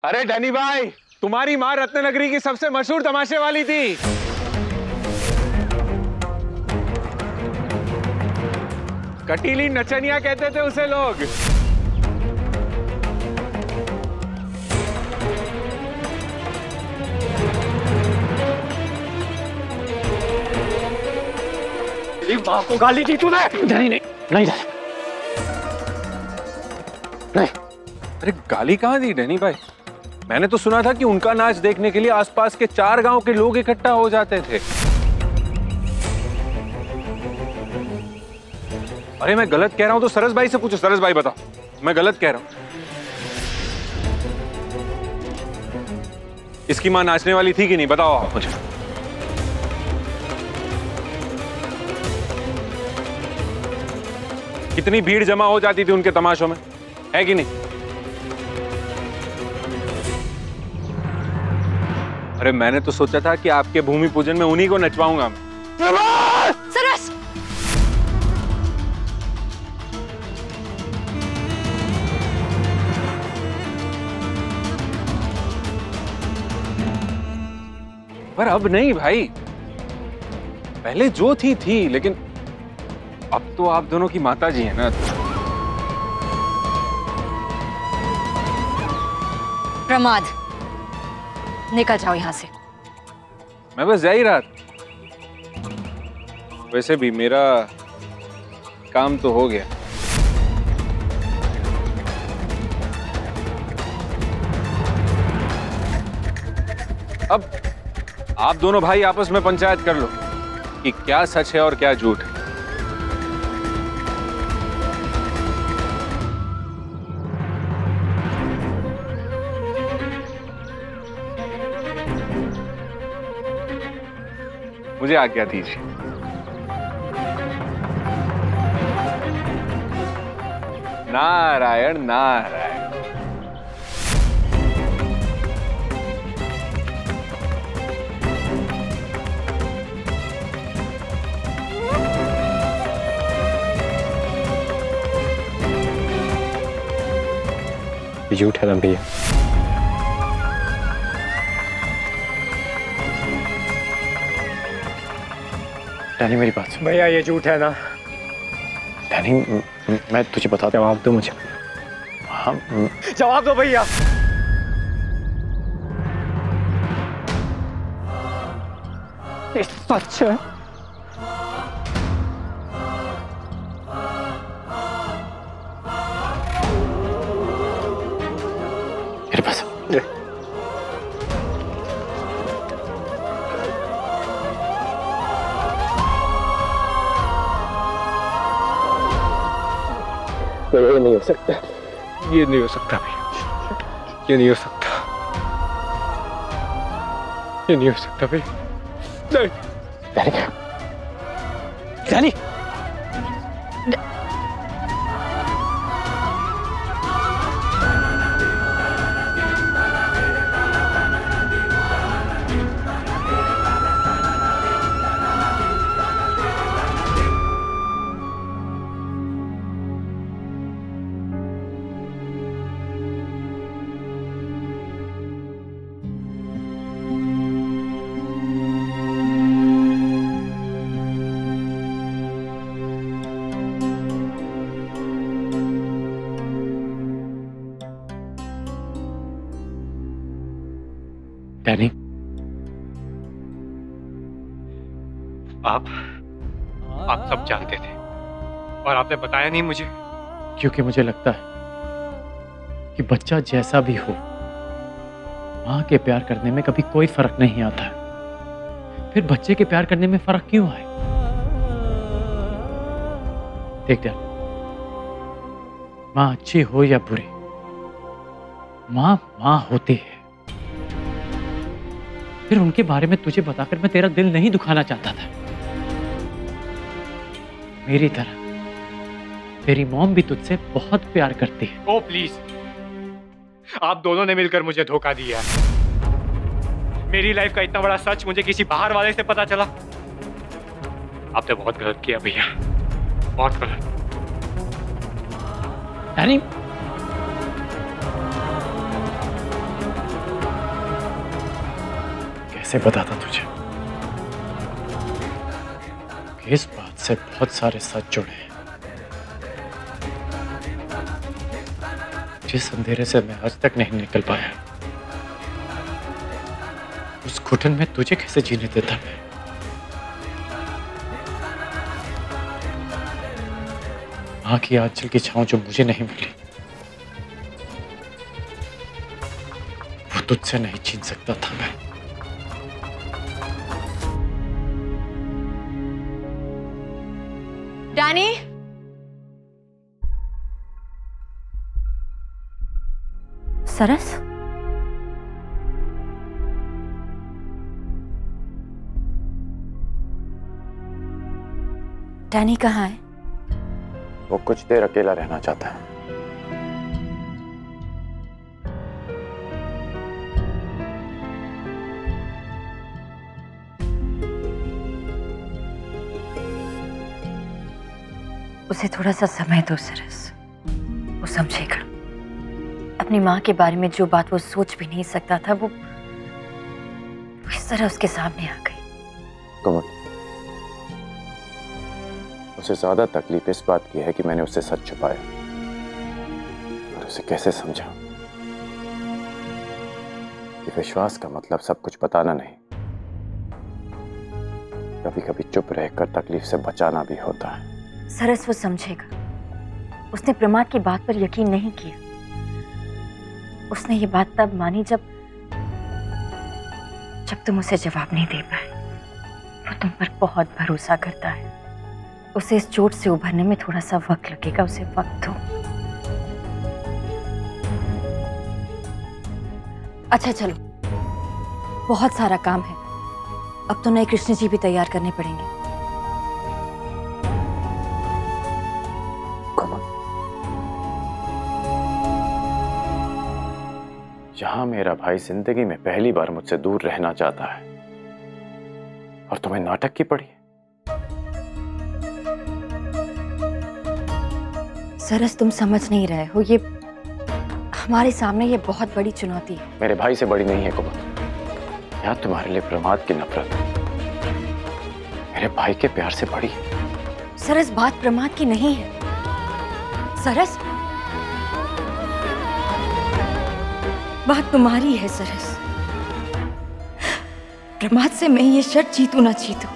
अरे डैनी भाई, तुम्हारी माँ रत्ननगरी की सबसे मशहूर तमाशे वाली थी। कटीली नचनिया कहते थे उसे लोग। माँ को गाली दी तूने? नहीं नहीं नहीं नहीं। अरे गाली कहाँ दी डैनी भाई? मैंने तो सुना था कि उनका नाच देखने के लिए आसपास के 4 गांव के लोग इकट्ठा हो जाते थे। अरे मैं गलत कह रहा हूं तो सरस भाई से पूछो। सरस भाई बताओ, मैं गलत कह रहा हूं? इसकी मां नाचने वाली थी कि नहीं, बताओ आप मुझे। कितनी भीड़ जमा हो जाती थी उनके तमाशों में, है कि नहीं? अरे मैंने तो सोचा था कि आपके भूमि पूजन में उन्हीं को नचवाऊंगा मैं। सरस! पर अब नहीं भाई, पहले जो थी, लेकिन अब तो आप दोनों की माता जी है ना। प्रमाद, निकल जाओ यहां से। मैं बस जा ही रहा था। वैसे भी मेरा काम तो हो गया। अब आप दोनों भाई आपस में पंचायत कर लो कि क्या सच है और क्या झूठ है। मुझे आज्ञा दीजिए। नारायण नारायण। झूठ है ना भैया? डैनी मेरी बात सुन। भैया ये झूठ है ना? डैनी मैं तुझे बता, जवाब दो मुझे। हाँ जवाब दो भैया। ये सच है? मेरे पास ये नहीं हो सकता, ये नहीं हो सकता भैया, ये नहीं हो सकता, ये नहीं हो सकता भैया। नहीं डैनी, डैनी डैनी आप सब जानते थे और आपने बताया नहीं मुझे। क्योंकि मुझे लगता है कि बच्चा जैसा भी हो, माँ के प्यार करने में कभी कोई फर्क नहीं आता है। फिर बच्चे के प्यार करने में फर्क क्यों आए? देख डैनी, माँ अच्छी हो या बुरी, माँ माँ होती है। फिर उनके बारे में तुझे बताकर मैं तेरा दिल नहीं दुखाना चाहता था। मेरी तरह तेरी मॉम भी तुझसे बहुत प्यार करती है। ओ प्लीज, आप दोनों ने मिलकर मुझे धोखा दिया। मेरी लाइफ का इतना बड़ा सच मुझे किसी बाहर वाले से पता चला। आपने बहुत गलत किया भैया, बहुत गलत। डैनी कैसे बताता तुझे कि इस बात से बहुत सारे सच जुड़े हैं। जिस अंधेरे से मैं आज तक नहीं निकल पाया, उस घुटन में तुझे कैसे जीने देता मैं। मां की आंचल की छांव जो मुझे नहीं मिली, वो तुझसे नहीं छीन सकता था मैं। डैनी, सरस, डैनी कहाँ है? वो कुछ देर अकेला रहना चाहता है। उसे थोड़ा सा समय दो सरस, वो समझेगा। अपनी माँ के बारे में जो बात वो सोच भी नहीं सकता था, वो इस तरह उसके सामने आ गई। कुमुद, उसे ज्यादा तकलीफ इस बात की है कि मैंने उससे सच छुपाया और उसे कैसे समझा कि विश्वास का मतलब सब कुछ बताना नहीं, कभी कभी चुप रहकर तकलीफ से बचाना भी होता है। सरस वो समझेगा। उसने प्रमाद की बात पर यकीन नहीं किया। उसने ये बात तब मानी जब तुम उसे जवाब नहीं दे पाए। वो तुम पर बहुत भरोसा करता है। उसे इस चोट से उभरने में थोड़ा सा वक्त लगेगा, उसे वक्त दो। अच्छा चलो, बहुत सारा काम है। अब तो नए कृष्ण जी भी तैयार करने पड़ेंगे। यहां मेरा भाई जिंदगी में पहली बार मुझसे दूर रहना चाहता है और तुम्हें नाटक की पड़ी। सरस, तुम समझ नहीं रहे हो, ये हमारे सामने ये बहुत बड़ी चुनौती है। मेरे भाई से बड़ी नहीं है कुमुद। या तुम्हारे लिए प्रमाद की नफरत मेरे भाई के प्यार से बड़ी है। सरस, बात प्रमाद की नहीं है। सरस, बात तुम्हारी है। सरस, प्रमाद से मैं ये शर्त जीतू ना जीतू,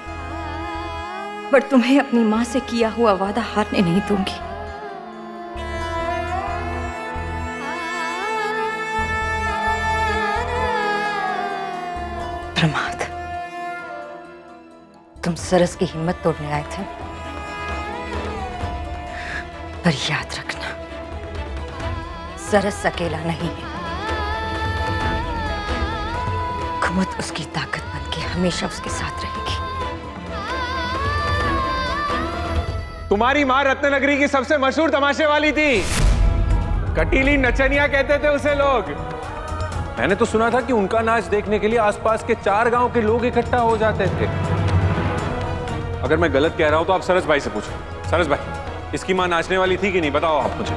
पर तुम्हें अपनी मां से किया हुआ वादा हारने नहीं दूंगी। प्रमाद, तुम सरस की हिम्मत तोड़ने आए थे, पर याद रखना, सरस अकेला नहीं है। कुमुद उसकी ताकत बनके हमेशा उसके साथ रहेगी। तुम्हारी मां रत्ननगरी की सबसे मशहूर तमाशे वाली थी। कटीली नचनिया कहते थे उसे लोग। मैंने तो सुना था कि उनका नाच देखने के लिए आसपास के 4 गांव के लोग इकट्ठा हो जाते थे। अगर मैं गलत कह रहा हूं तो आप सरस भाई से पूछो। सरस भाई, इसकी मां नाचने वाली थी कि नहीं, बताओ आप मुझे।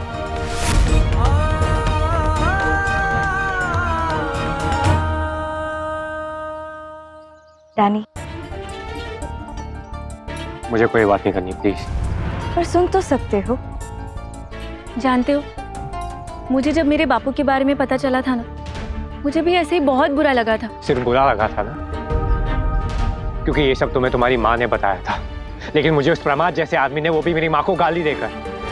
डैनी, मुझे कोई बात नहीं करनी प्लीज। पर सुन तो सकते हो। जानते हो, मुझे जब मेरे बापू के बारे में पता चला था ना, मुझे भी ऐसे ही बहुत बुरा लगा था। सिर्फ बुरा लगा था ना, क्योंकि ये सब तुम्हें तुम्हारी माँ ने बताया था। लेकिन मुझे उस प्रमाद जैसे आदमी ने, वो भी मेरी माँ को गाली देकर,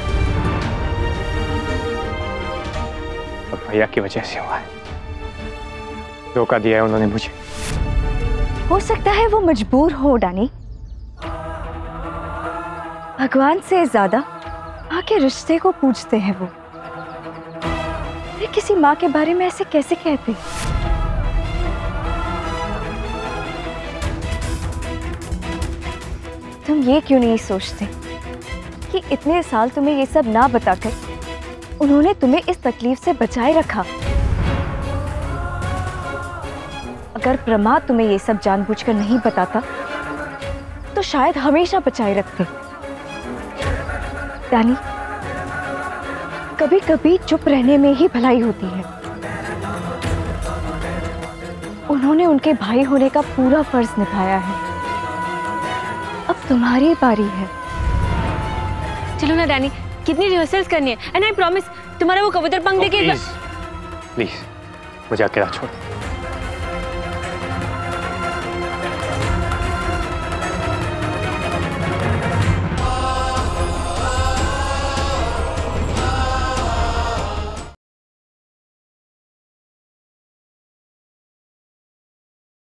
और भैया की वजह से हुआ है। धोखा दिया है उन्होंने मुझे। हो सकता है वो मजबूर हो डैनी। भगवान से ज्यादा माँ के रिश्ते को पूछते हैं वो। वे किसी माँ के बारे में ऐसे कैसे कहते? तुम ये क्यों नहीं सोचते कि इतने साल तुम्हें ये सब ना बताकर उन्होंने तुम्हें इस तकलीफ से बचाए रखा? अगर प्रमाद तुम्हें ये सब जानबूझकर नहीं बताता तो शायद हमेशा बचाए रखते। डैनी, कभी कभी चुप रहने में ही भलाई होती है। उन्होंने उनके भाई होने का पूरा फर्ज निभाया है। अब तुम्हारी बारी है। चलो ना डैनी, कितनी रिहर्सल्स करनी है, एंड आई प्रॉमिस तुम्हारा वो कबूतर पंख देके प्लीज मुझे अकेला छोड़।